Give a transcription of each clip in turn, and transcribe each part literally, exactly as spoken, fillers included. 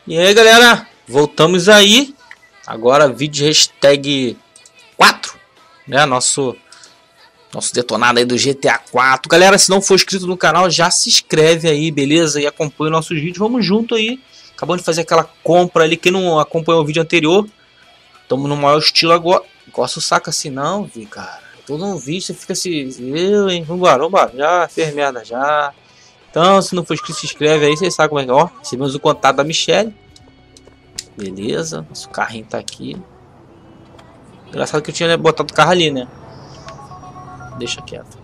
E aí, galera, voltamos aí. Agora vídeo hashtag quatro, né? Nosso nosso detonado aí do G T A quatro. Galera, se não for inscrito no canal, já se inscreve aí, beleza? E acompanha nossos vídeos. Vamos junto aí. Acabamos de fazer aquela compra ali. Quem não acompanhou o vídeo anterior, estamos no maior estilo agora. Gosto saca assim não, vi, cara. Todo um vídeo você fica assim, eu, hein? Vambora, vambora. Já fez merda, já. Então, se não for inscrito, se inscreve aí. Vocês sabem como é que é. Ó, recebemos o contato da Michelle. Beleza, nosso carrinho tá aqui. Engraçado que eu tinha botado o carro ali, né? Deixa quieto.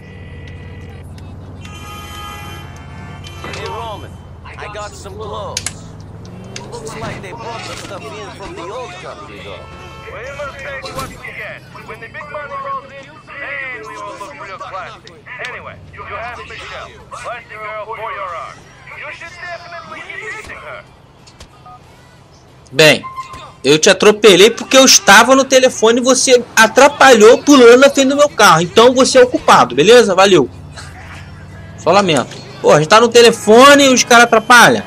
Hey Roman, I got some clothes. Looks like they brought the stuff in from the old company though. We must take what we get. When the big money rolls in, then we will look real classy. Anyway, you have Michelle, classy girl for your arm. You should definitely keep using her. Bem, eu te atropelei porque eu estava no telefone e você atrapalhou pulando na frente do meu carro. Então você é o culpado, beleza? Valeu. Só lamento. Pô, a gente tá no telefone e os caras atrapalham.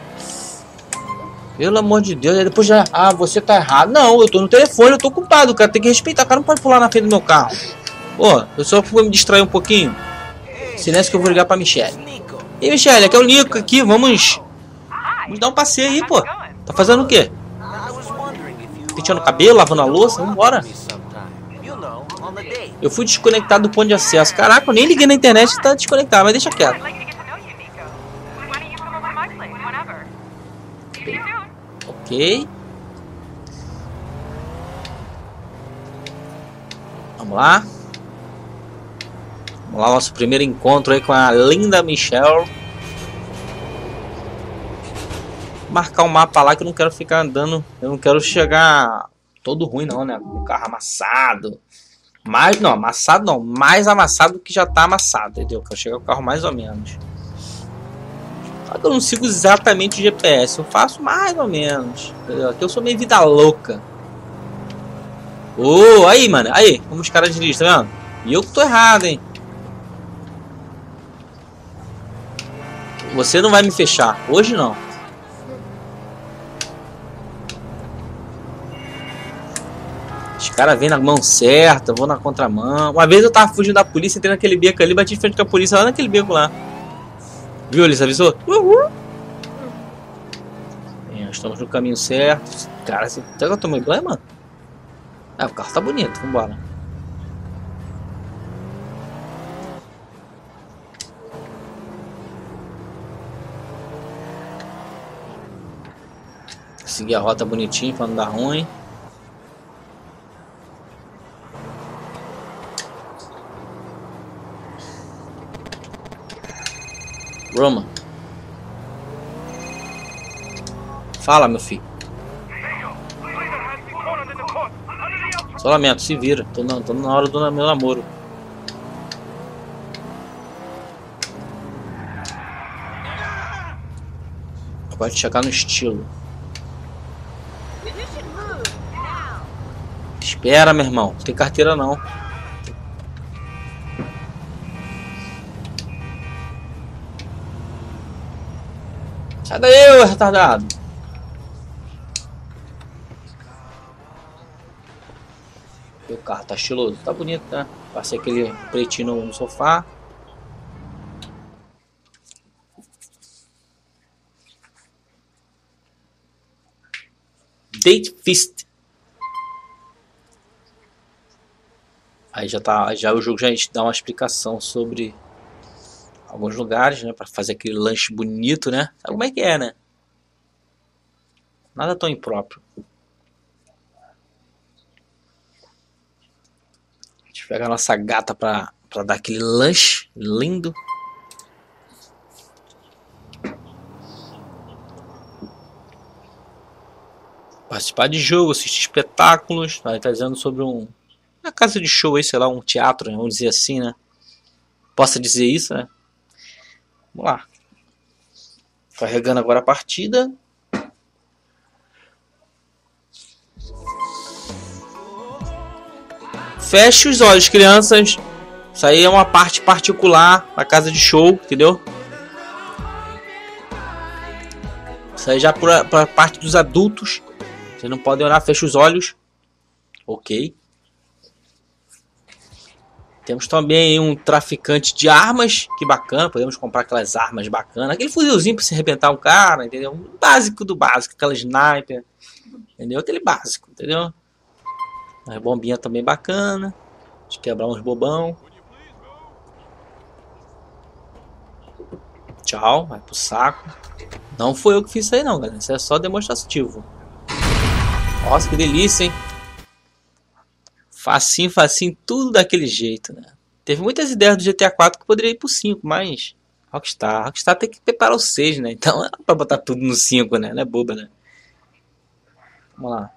Pelo amor de Deus, aí depois já... Ah, você tá errado. Não, eu tô no telefone, eu tô ocupado. O cara tem que respeitar. O cara não pode pular na frente do meu carro. Pô, eu só vou me distrair um pouquinho. Silêncio que eu vou ligar pra Michelle. E Michelle, aqui é o Nico aqui. Vamos... Vamos dar um passeio aí, pô. Tá fazendo o quê? Penteando o cabelo, lavando a louça? Vambora. Eu fui desconectado do ponto de acesso. Caraca, eu nem liguei na internet e tá desconectado, mas deixa quieto. Ok. Vamos lá. Vamos lá, nosso primeiro encontro aí com a linda Michelle. Marcar um mapa lá que eu não quero ficar andando. Eu não quero chegar todo ruim não, né? Com o carro amassado. Mais não, amassado não. Mais amassado do que já tá amassado, entendeu? Eu quero chegar com o carro mais ou menos. Só que eu não sigo exatamente o G P S. Eu faço mais ou menos. Entendeu? Aqui eu sou meio vida louca. Ô, oh, aí, mano. Aí, como os caras dirigem, tá vendo? E eu que tô errado, hein? Você não vai me fechar. Hoje não. Os caras vêm na mão certa, vou na contramão. Uma vez eu tava fugindo da polícia, entrei naquele beco ali, bati de frente com a polícia lá naquele beco lá. Viu, eles avisou? Uhul. É, estamos no caminho certo. Cara, será que eu tomei banho, mano? Ah, o carro tá bonito, vambora. Seguir a rota bonitinho pra não dar ruim. Roman. Fala, meu filho. Só lamento, se vira. Tô na, tô na hora do meu namoro. Pode chegar no estilo. Espera, meu irmão. Não tem carteira não. Sai daí, ô retardado. O carro tá estiloso, tá bonito, né? Passei aquele pretinho no sofá. Date Fist. Aí já tá, já o jogo já dá uma explicação sobre alguns lugares, né, para fazer aquele lanche bonito, né? Sabe como é que é, né? Nada tão impróprio. A gente pega a nossa gata para para dar aquele lanche lindo. Participar de jogo, assistir espetáculos. Tá dizendo sobre um uma casa de show aí, sei lá, um teatro, vamos dizer assim, né? Posso dizer isso, né? Vamos lá. Carregando agora a partida. Feche os olhos, crianças. Isso aí é uma parte particular da casa de show, entendeu? Isso aí já para pra parte dos adultos. Vocês não podem olhar, fecha os olhos. Ok. Temos também um traficante de armas. Que bacana, podemos comprar aquelas armas bacanas. Aquele fuzilzinho para se arrebentar um cara, entendeu? O básico do básico, aquela sniper. Entendeu? Aquele básico, entendeu? A bombinha também bacana. De quebrar uns bobão. Tchau, vai pro saco. Não foi eu que fiz isso aí não, galera. Isso é só demonstrativo. Nossa, que delícia, hein? Facinho, facinho, tudo daquele jeito, né? Teve muitas ideias do G T A quatro que poderia ir pro cinco, mas... Rockstar. Rockstar tem que preparar o seis, né? Então é pra botar tudo no cinco, né? Não é boba, né? Vamos lá.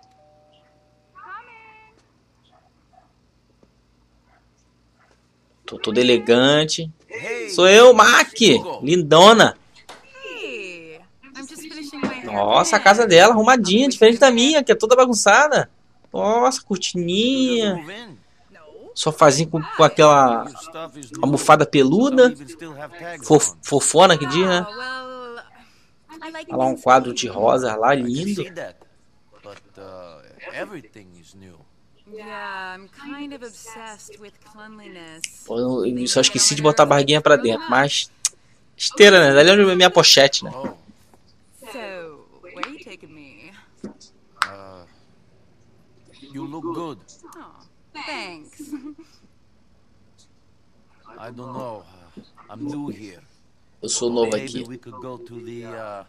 Tô todo elegante. Sou eu, Mac. Lindona. Nossa, a casa dela arrumadinha, diferente da minha, que é toda bagunçada. Nossa, cortininha. Sofazinho com, com aquela almofada peluda. Fof, fofona que diz, né? Olha lá um quadro de rosa lá, lindo. Pô, eu, eu só esqueci de botar a barriguinha pra dentro, mas... Esteira, né? Dali é onde é minha pochete, né? You look good. Oh, thanks. I don't know. I'm new here. Eu sou novo Maybe aqui. we could go to the uh,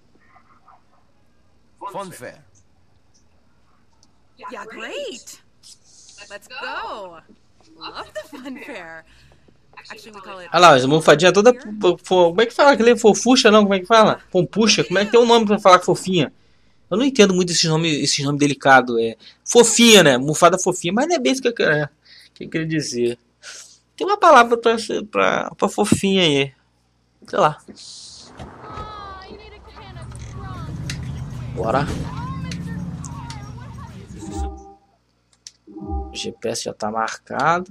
fun fair. Yeah, great. Let's go. Love the fun fair. Actually, we call it... Olha lá, as almofadinhas toda... Como é que fala? Aquele fofucha, não? Como é que fala? Pompuxa? Como é que tem um nome pra falar fofinha? Eu não entendo muito esses nomes, esses nomes delicados. É fofinha, né? Almofada fofinha. Mas não é bem isso que eu quero, é, que eu queria dizer. Tem uma palavra pra, pra, pra fofinha aí. Sei lá. Bora. O G P S já tá marcado.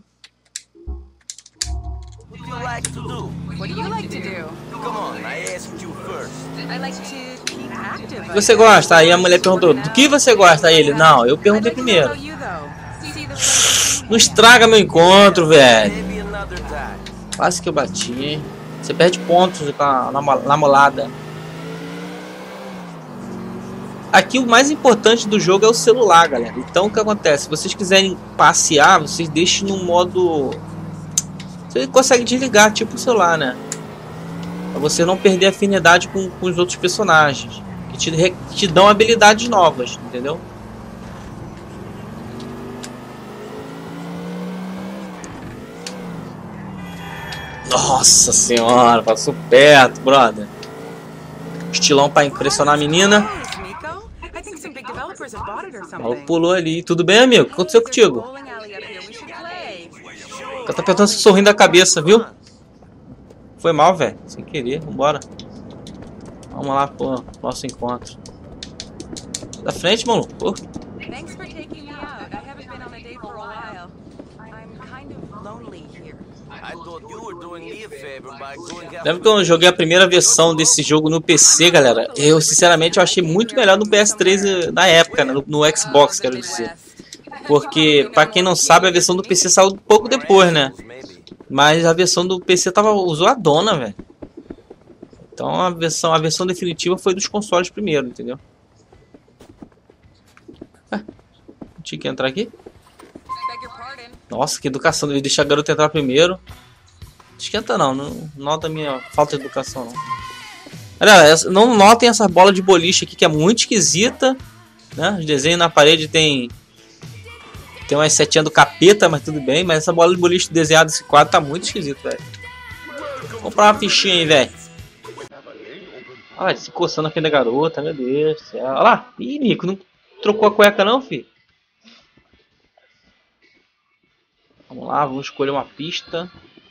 What do you like to do? What do you like to do? Come on, I asked you first. I like to keep active. O que você gosta? Aí a mulher perguntou, do que você gosta? Aí ele, não, eu perguntei primeiro. Não estraga meu encontro, velho. Maybe another time. Quase que eu bati, hein? Você perde pontos com a namolada. Aqui o mais importante do jogo é o celular, galera. Então o que acontece? Se vocês quiserem passear, vocês deixem no modo... Você consegue desligar, tipo o celular, né? Pra você não perder afinidade com, com os outros personagens. Que te, te dão habilidades novas, entendeu? Nossa senhora, passou perto, brother. Estilão pra impressionar a menina. Ela pulou ali. Tudo bem, amigo? O que aconteceu contigo? Ela tá apertando se sorrindo da cabeça, viu? Foi mal, velho. Sem querer. Vambora. Vamos lá pro nosso encontro. Da frente, maluco. Pô. Lembra que eu joguei a primeira versão desse jogo no P C, galera? Eu, sinceramente, eu achei muito melhor no P S três na época, né? no, no Xbox, quero dizer. Porque, pra quem não sabe, a versão do P C saiu um pouco depois, né? Mas a versão do P C tava zoadona, velho. Então a versão, a versão definitiva foi dos consoles primeiro, entendeu? Ah, tinha que entrar aqui? Nossa, que educação. Devia deixar a garota entrar primeiro. Esquenta não, não nota a minha falta de educação não. Olha, não notem essa bola de boliche aqui que é muito esquisita, né? Os desenhos na parede tem tem umas setinhas do capeta, mas tudo bem. Mas essa bola de boliche desenhada desse quadro tá muito esquisito, velho. Vou comprar uma fichinha aí, velho. Olha, se coçando aqui da garota, meu Deus do céu. Olha lá, ih, Nico, não trocou a cueca não, filho? Vamos lá, vamos escolher uma pista.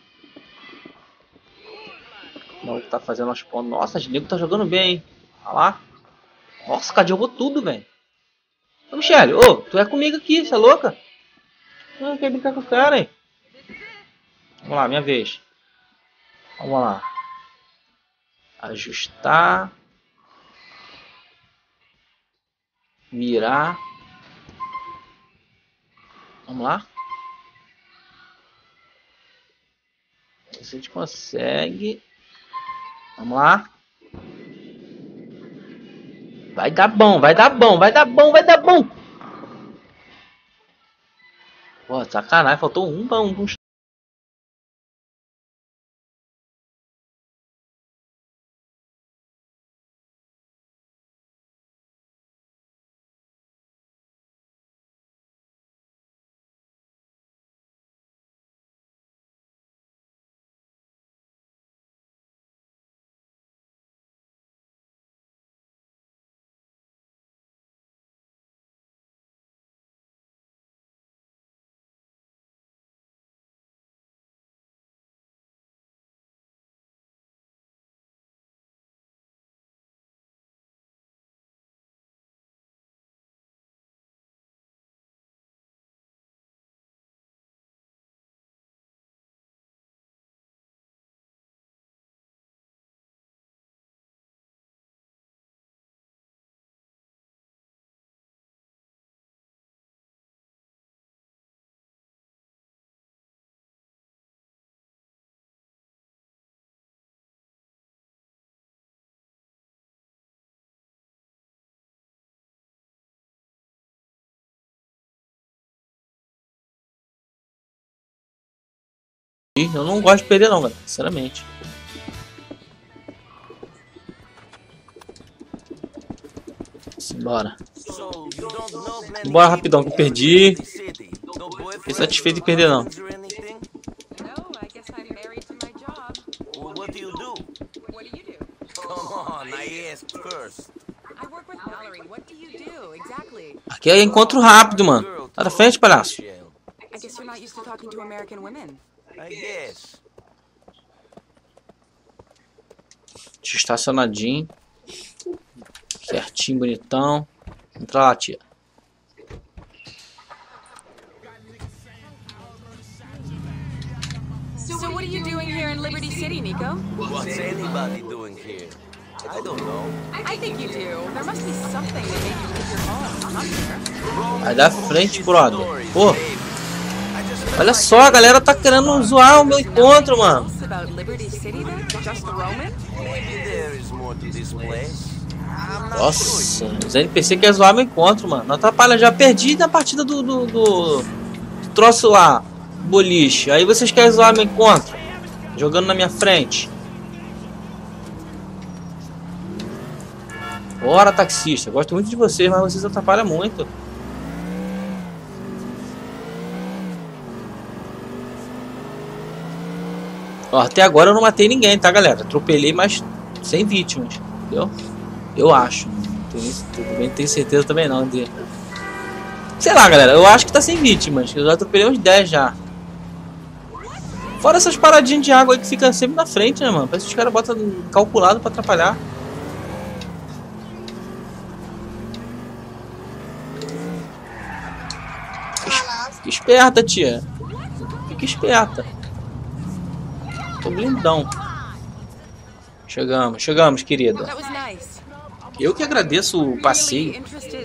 O maluco tá fazendo as pontas. Nossa, o nego tá jogando bem, hein? Olha lá. Nossa, o cara jogou tudo, velho. Ô, Michele, ô, tu é comigo aqui, você é louca? Não, quer brincar com o cara, hein? Vamos lá, minha vez. Vamos lá. Ajustar. Virar. Vamos lá. Se a gente consegue. Vamos lá. Vai dar bom, vai dar bom, vai dar bom, vai dar bom. Pô, sacanagem, faltou um pra um. Eu não gosto de perder não, galera, sinceramente. Simbora. Bora rapidão que eu perdi. Fiquei satisfeito de perder não. Aqui é encontro rápido, mano. Tá da frente, palhaço. Estacionadinho. Certinho, bonitão. Entra lá, tia. So what are you doing here in Liberty City, Nico? What's anybody doing here? I don't know. I think you do. There must be something that made you leave your home. I'm here. Vai da frente, brother. Pô. Olha só, a galera tá querendo zoar o meu encontro, mano. Nossa, os N P C querem zoar meu encontro, mano. Não atrapalha, já perdi na partida do, do, do, do troço lá, boliche. Aí vocês querem zoar meu encontro, jogando na minha frente. Bora, taxista. Gosto muito de vocês, mas vocês atrapalham muito. Ó, até agora eu não matei ninguém, tá, galera? Atropelei, mas sem vítimas, entendeu? Eu acho. Não tenho, também tenho certeza também não. De... Sei lá, galera. Eu acho que tá sem vítimas. Eu já atropelei uns dez já. Fora essas paradinhas de água aí que fica sempre na frente, né, mano? Parece que os caras botam calculado pra atrapalhar. Fica esperta, tia. Fica esperta. Tô blindão. Chegamos, chegamos, querida. Eu que agradeço o passeio.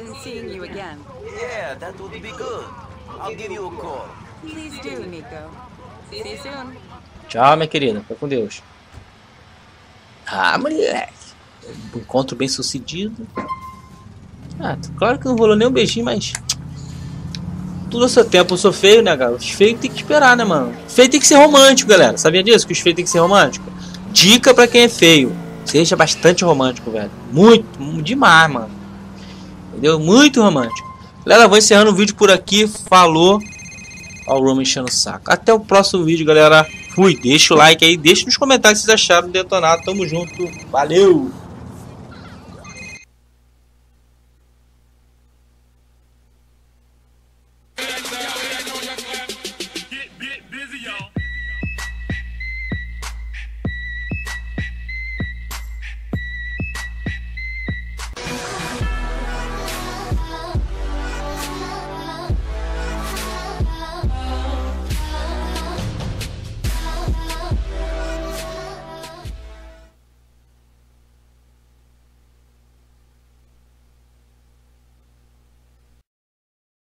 Tchau, minha querida. Fica com Deus. Ah, moleque. Encontro bem sucedido. Ah, claro que não rolou nem um beijinho, mas... Tudo ao seu tempo. Eu sou feio, né, galera? Os feios tem que esperar, né, mano? Feio tem que ser romântico, galera. Sabia disso? Que os feios tem que ser romântico? Dica pra quem é feio. Seja bastante romântico, velho. Muito, demais, mano. Entendeu? Muito romântico. Galera, vou encerrando o vídeo por aqui. Falou. Ó o Roman enchendo o saco. Até o próximo vídeo, galera. Fui. Deixa o like aí. Deixa nos comentários se vocês acharam do Detonado. Tamo junto. Valeu!